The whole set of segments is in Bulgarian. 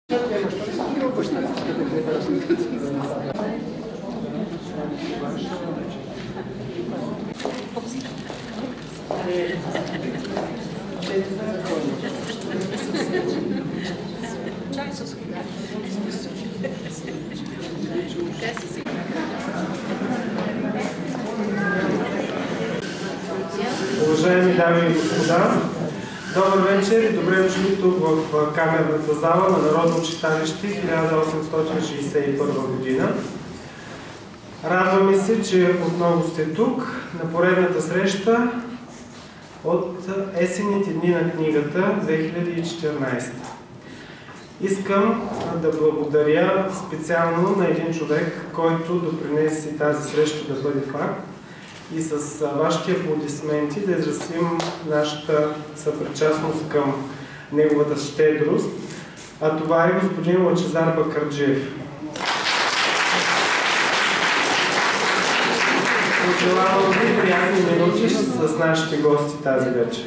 Уважаеми дами и господа, добър вечер и добре дошли тук в камерната зала на Народно читалище 1861 година. Радваме се, че отново сте тук на поредната среща от есенните дни на книгата 2014. Искам да благодаря специално на един човек, който допринесе тази среща да бъде факт и с вашите аплодисменти да изразим нашата съпричастност към неговата щедрост, а това е господин Лъчезар Бакърджиев. Пожелавам ви приятни минути с нашите гости тази вечер.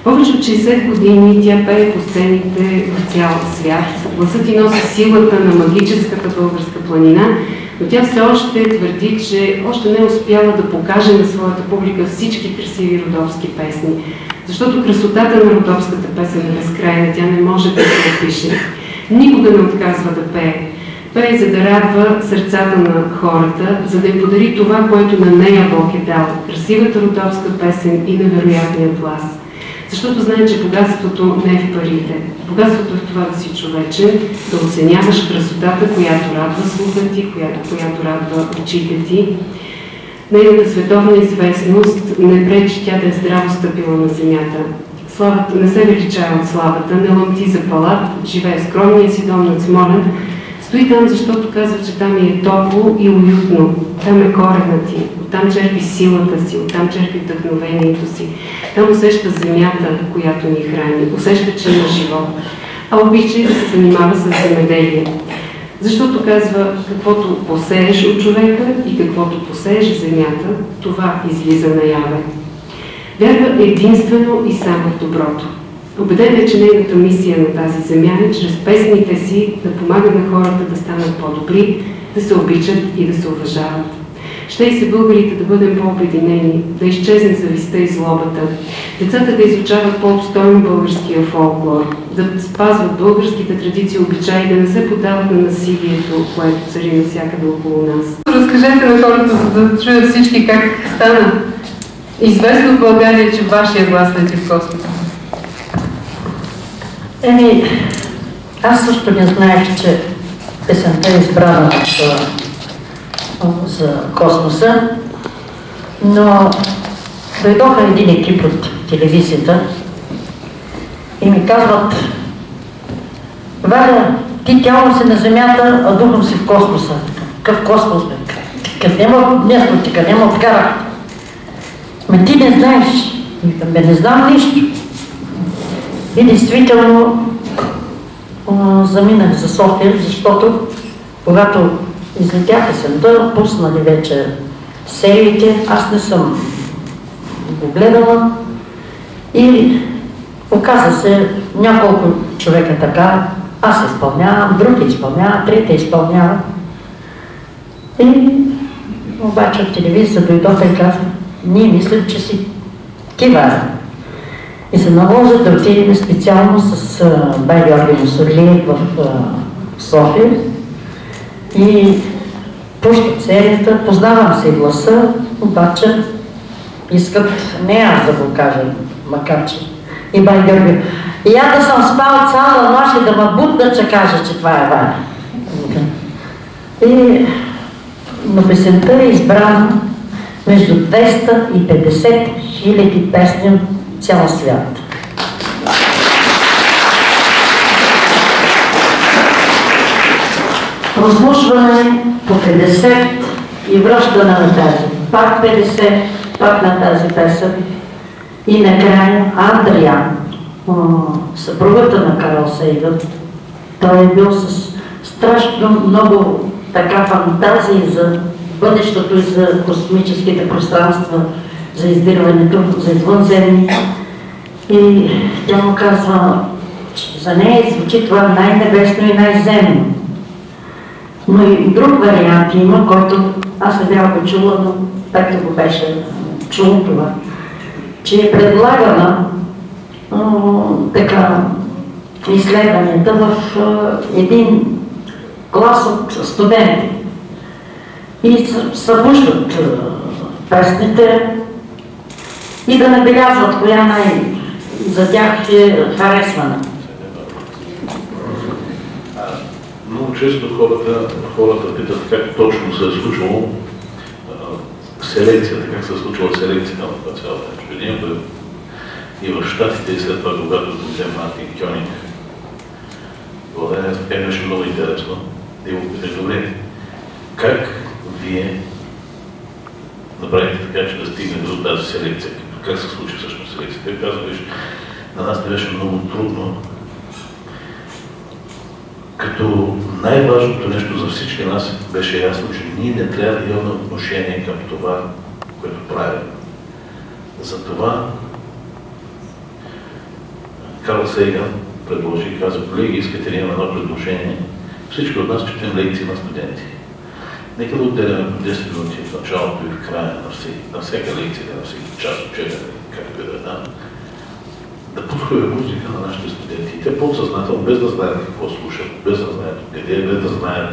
Повече от 60 години тя пее по сцените в цял свят. Гласът ти носи силата на магическата българска планина, но тя все още твърди, че още не е успяла да покаже на своята публика всички красиви родопски песни. Защото красотата на родопската песен е безкрайна, тя не може да се опише. Никога не отказва да пее. Пее, за да радва сърцата на хората, за да им подари това, което на нея Бог е дал. Красивата родопска песен и невероятния глас. Защото знае, че богатството не е в парите. Богатството е в това да си човечен, да оценяваш красотата, която радва слуха ти, която радва очите ти. Нейната световна известност не пречи тя да е здраво стъпила на земята. Славата не се величава от славата, не ламти за палат, живее скромния си дом над Смолян. Стои там, защото казва, че там е топло и уютно. Там е корена ти, оттам черпи силата си, оттам черпи вдъхновението си. Там усеща земята, която ни храни, усеща, че има живот. А обича да се занимава с земеделие. Защото казва, каквото посееш от човека и каквото посееш в земята, това излиза наяве. Вярва единствено и само в доброто. Убеден е, че нейната мисия на тази земя е чрез песните си да помага на хората да станат по-добри, да се обичат и да се уважават. Ще и се българите да бъдем по-обединени, да изчезне завистта и злобата, децата да изучават по-обстойно българския фолклор, да спазват българските традиции и обичаи, да не се подават на насилието, което цари навсякъде около нас. Разкажете на хората, за да чуят всички как стана известно в България, че вашия глас лети в космоса. Аз също не знаех, че песента е избрана за космоса, но дойдоха един екип от телевизията и ми казват: Валя, ти тялом си на Земята, а духом си в космоса. Какъв космос, бе? Къде няма днеснотика, няма откара. Ме ти не знаеш. Бе, не знам нищо. И действително заминах за София, защото когато излетя песента, пуснали вече сериите, аз не съм го гледала и оказа се няколко човека така, аз изпълнявам, други изпълняват, трети изпълняват. И обаче от телевизията дойдоха и каза: ние мислим, че си кивара. И се наложи да отидем специално с бай Георги Мусорлиев в София и пущат серията, познавам се гласа, обаче искат не аз да го кажа, макар че и бай Георги. И аз да съм спал цяла нощ и да ме будна, че кажа, че това е Валя. И на песента е избрана между 250 000 песни от цял свят. Прослушване по 50 и връщане на тази. Пак 50, пак на тази песен. И накрая Андриан, съпругата на Карл Сейгън, той е бил с страшно много така фантазии за бъдещето и за космическите пространства, за издирването, за извънземни. И тя му казва, че за нея звучи това най-небесно и най-земно. Но и друг вариант има, който аз не бях го чула, но както го беше чул това, че е предлагана така изследванията в един клас от студенти. И събуждат песните и да набелязват коя за тях е харесвана. Много често хората питат как точно се е случвало селекцията, как се е случвала селекцията на това цялата епидемия. И в Щатите, и след това, когато взе Мартин Кьонинг, България беше много интересно. И го питах: добре, как вие направите така, че да стигне до тази селекция? Как се случи всъщност селекцията? Той казва: виж, на нас не беше много трудно, като най-важното нещо за всички нас беше ясно, че ние не трябва да имаме отношение към това, което правим. Затова Карл Сейган предложи и каза: колеги, искате ли имаме едно предложение? Всички от нас четем лекции на студенти. Нека да отделяме по 10 минути в началото и в края на всяка лекция, на всеки час от четене, както и да пускаме музика на нашите студенти. И те подсъзнателно, без да знаят какво слушат, без да знаят къде, без да знаят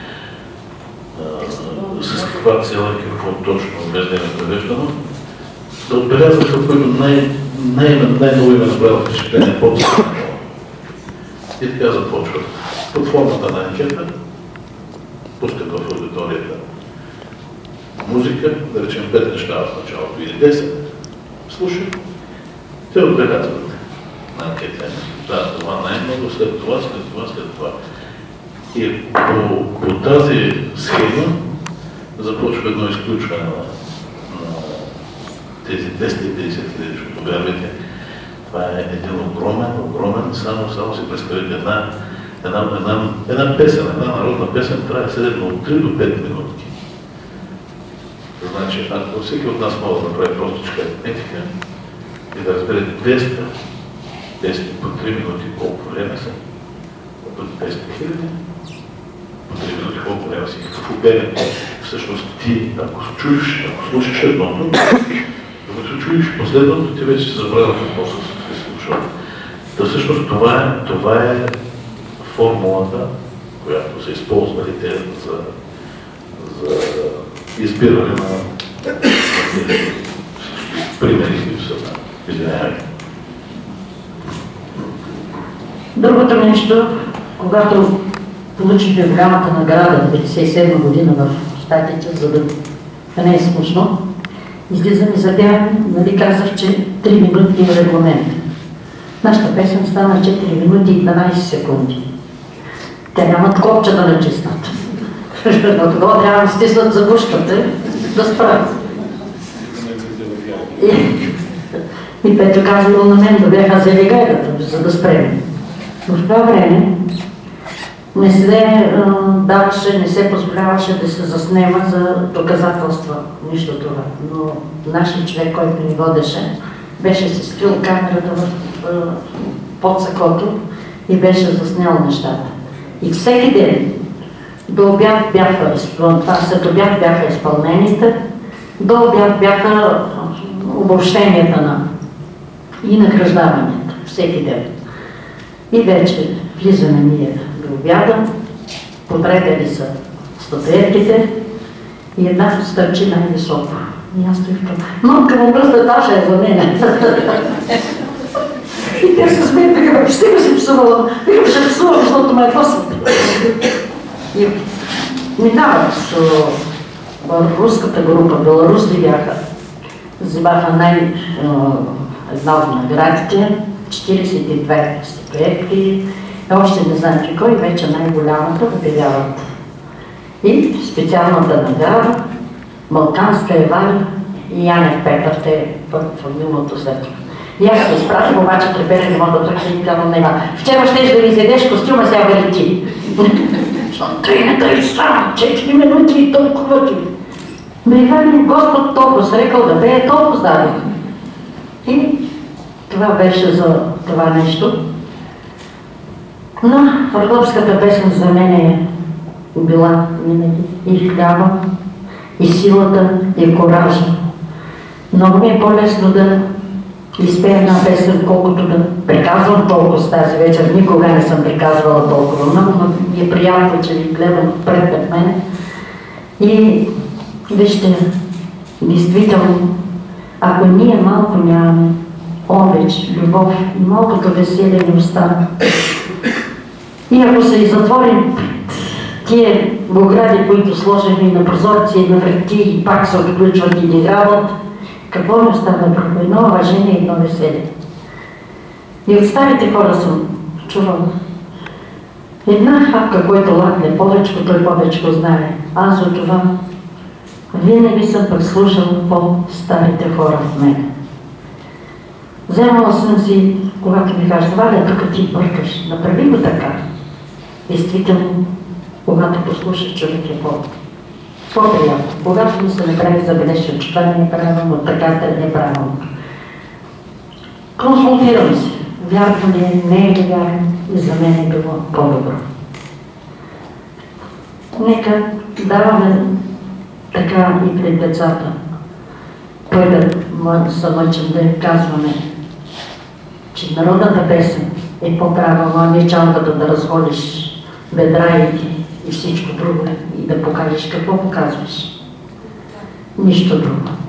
с каква цел и какво точно, без да е превеждано, да отбелязват това, което най-ново им е направило впечатление подсъзнателно. И така започват. Под формата на анкета пускат в аудиторията музика, да речем 5 неща в началото или 10, слушат, те отбелязват на анкета. Да, това най-много, след това. И по тази схема започва едно изключване на тези 250 хиляди, защото вярвайте, това е един огромен, само си представите една песен, една народна песен трябва средно от 3 до 5 минутки. Значи, ако всеки от нас може да направи простичка аритметика и да разбере 200 песни по 3 минути колко време са, по 200 хиляди, по 3 минути колко време си, какъв обем всъщност ти, ако слушаш едното, докато чуеш последното, ти вече си забравил какво се слушал. То всъщност това е формулата, която са използвали те за избиране на примери, които са извинявани. Другото нещо, когато получихме голямата награда в 1997 година в Щатите, за да не е смешно, излизам и запявам, нали казах, че 3 минути е регламент. Нашата песен стана 4 минути и 12 секунди. Те нямат копче да начиснат. Но тогава трябва да стиснат заглушката да спрат. И Петро казало на мен да бяха взели гайдата, за да спрем. Но в това време не се позволяваше да се заснема за доказателства, нищо това. Но нашия човек, който ни водеше, беше се скрил камерата под сакото и беше заснел нещата. И всеки ден до обяд бяха изпълнените, до обяд бяха обобщенията и награждаванията, всеки ден. И вече влизаме ние до обяда, подредени са статуетките и една стърчи най-високо. И аз стоих към мамка му бръста, Таша е за мене. И те се смеят, така, стига си псувала, така ще псувам, защото ме е после. И минават руската група, беларуси бяха, взимаха една от наградите, 42 статуетки, още не знам кой, вече най-голямата обявяват. И специалната награда, Балканска Еваля и Янев Петър, те в фамилното след. И аз се изпратих, обаче прибера не мога да тръгна и казвам nema. Вчера щеш да ми изядеш костюма, сега бъде ти. Защото тръгна сам, 4 минути и толкова ти. Иван Господ толкова се рекал да бе, толкова даде. И това беше за това нещо. Но върховската песен за мен е била винаги и хляба, и силата, и коража. Много ми е по-лесно да изпея една песен, колкото да приказвам толкова с тази вечер. Никога не съм приказвала толкова много, но ми е приятно, че ви гледам пред мене. И вижте, действително, ако ние малко нямаме обич, любов и малкото веселие ни остана, и ако се и затворим тия огради, които сложим и на прозорци, и на врати, и пак се отключват и ни работят, какво ми остана друго? Едно уважение и едно веселие. И от старите хора съм чувала. Една хапка, който лапне повечко, той повечко знае. Аз за това винаги съм пък слушала по-старите хора в мен. Вземала съм си, когато ми кажа, Валя, тук ти бъркаш, направи го така. Действително, когато послушаш човек е по-приятно. Когато ми се направи забележка, че това не е правилно, така не е правилно. Консултирам се. вярно ли е, не е ли вярно, и за мен е било по-добро. Нека даваме така и пред децата, кой да се мъчим да казваме, че народната песен е по-правилно, а не чалката да разходиш бедра и всичко друго и да покажеш какво показваш. Нищо друго.